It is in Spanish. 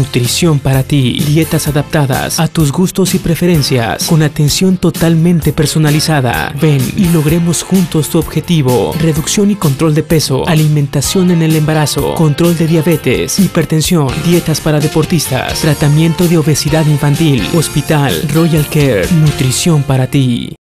Nutrición para ti. Dietas adaptadas a tus gustos y preferencias, con atención totalmente personalizada. Ven y logremos juntos tu objetivo. Reducción y control de peso, alimentación en el embarazo, control de diabetes, hipertensión, dietas para deportistas, tratamiento de obesidad infantil. Hospital Royal Care. Nutrición para ti.